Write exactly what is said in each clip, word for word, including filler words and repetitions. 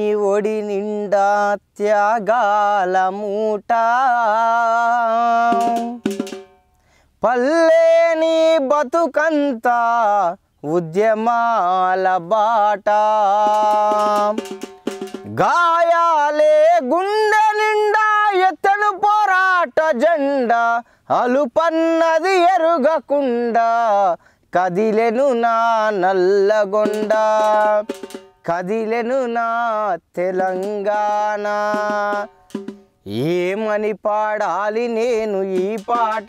ఒడి నిండా త్యాగాల మూట పల్లేని బతుకంతా ఉద్యమాల బాట గాయాలే గుండె నిండా ఎత్తను పోరాట జెండా అలుపన్నది ఎరుగకుండా కదిలెను నా నల్లగొండ కదిలెను నా తెలంగాణ ఏమని పాడాలి నేను ఈ పాట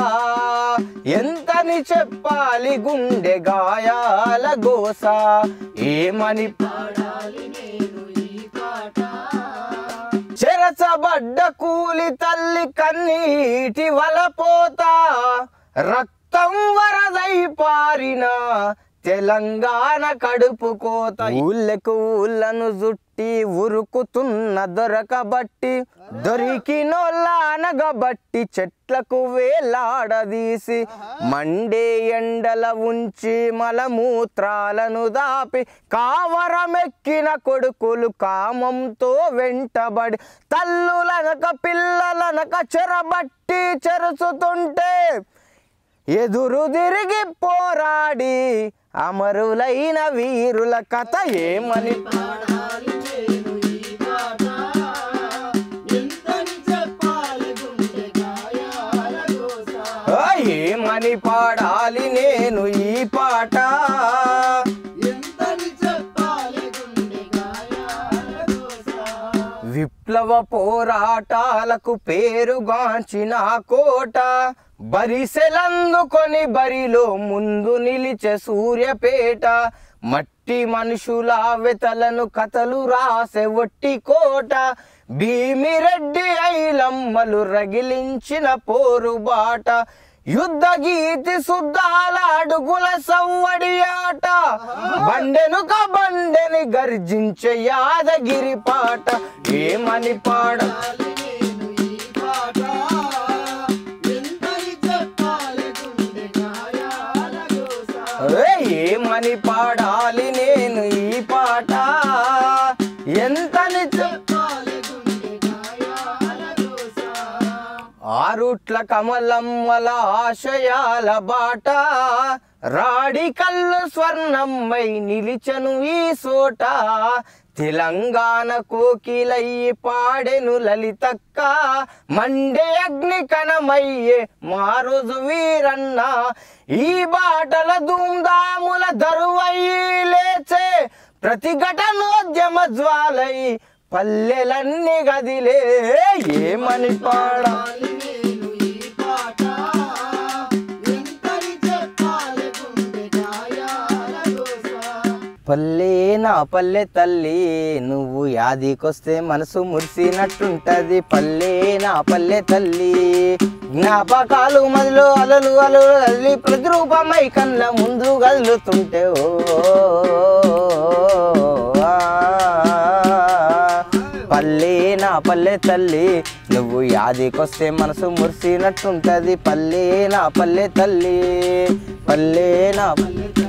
ఎంతని చెప్పాలి గుండె గాయాల గోస ఏమని పాడాలి నేను ఈ పాట చెరచబడ్డ కూలి తల్లి కన్నీటి వలపోతా రక్తం వరదై పారిన తెలంగాణ కడుపు కోత ఊళ్ళకు ఊళ్ళను జుట్టి ఉరుకుతున్న దొరకబట్టి దొరికినోళ్ళ అనగబట్టి చెట్లకు వేలాడదీసి మండే ఎండల ఉంచి మలమూత్రాలను దాపి కావరమెక్కిన కొడుకులు కామంతో వెంటబడి తల్లులనక పిల్లలనక చెరబట్టి చెరుచుతుంటే ఎదురు తిరిగి పోరాడి అమరులైన వీరుల కథ ఏమని పాడాలి నేను ఈ పాట ఎంతని చెప్పాలి గుండె గాయాల గోస ఏమని పాడాలి నేను ఈ పాట ఎంతని చెప్పాలి గుండె గాయాల గోస విప్లవ పోరాటాలకు పేరుగాంచిన కోట బరిసెలందుకొని బరిలో ముందు నిలిచే సూర్యపేట మట్టి మనుషుల వెతలను కథలు రాసే ఒట్టి కోట భీమిరెడ్డి ఐలమ్మలు రగిలించిన పోరుబాట యుద్ధ గీతి శుద్ధాల అడుగుల సవ్వడి ఆట బండెనుక బండెని గర్జించే యాదగిరి పాట ఏమని పాడాలి నేను ఈ పాట ఏమని పాడాలి నేను ఈ పాట ఎంతని చెప్పాలి ఆరుట్ల కమలమ్మల ఆశయాల బాట రాడి కళ్ళు స్వర్ణమ్మై నిలిచను ఈ సోట తెలంగాణ కోకిలయ్యి పాడెను లలితక్క మండే అగ్ని కణమయ్యే మా రోజు వీరన్న ఈ బాటల ధూమ్ధాముల దరువయ్యి లేచే ప్రతిఘటనోద్యమ జ్వాలై పల్లెలన్నీ గదిలే ఏమని పాడాలి నేను ఈ పాట ఎంతని చెప్పాలి గుండె గాయాల గోస పల్లె నా పల్లె తల్లి నువ్వు యాదికొస్తే మనసు మురిసినట్టుంటది పల్లె నా పల్లె తల్లి జ్ఞాపకాలు మదిలో అలలు అలలు అల్లి ప్రతిరూపమై కళ్ళ ముందు కదులుతుంటే ఓ పల్లె నా పల్లె తల్లి నువ్వు యాదికొస్తే మనసు మురిసినట్టుంటది పల్లె నా పల్లె తల్లి పల్లె నా పల్లె తల్లి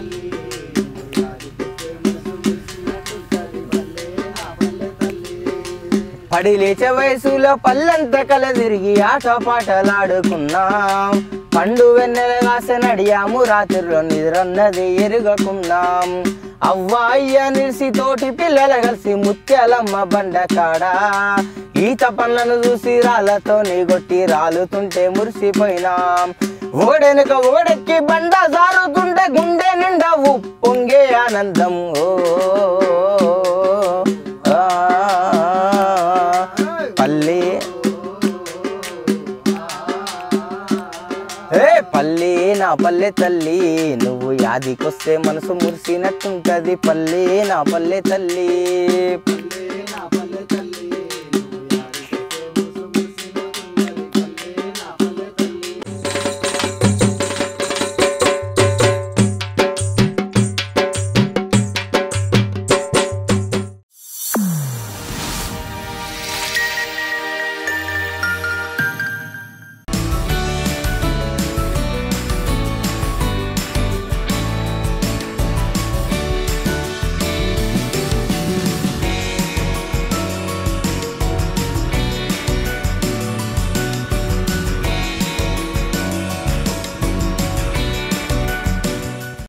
పడి లేచే వయసులో పల్లంత కల తిరిగి ఆట పాటలాడుకున్నాం పండు వెన్నెల కాసే నడియాము రాత్రిలో నిద్రన్నది ఎరుగకున్నాం అవ్వ అయ్య నిలిసి తోటి పిల్లల కలిసి ముత్యాలమ్మ బండ కాడ ఈత పనులను చూసి రాళ్ళతో నీగొట్టి రాలుతుంటే మురిసిపోయినాం ఓడెనుక ఓడెక్కి బండ జారుతుంటే గుండె నిండా ఉప్పొంగే ఆనందం ఓ పల్లె ఏ పల్లె నా పల్లె తల్లి నువ్వు యాదికొస్తే మనసు మురిసినట్టుంటది పల్లె నా పల్లె తల్లి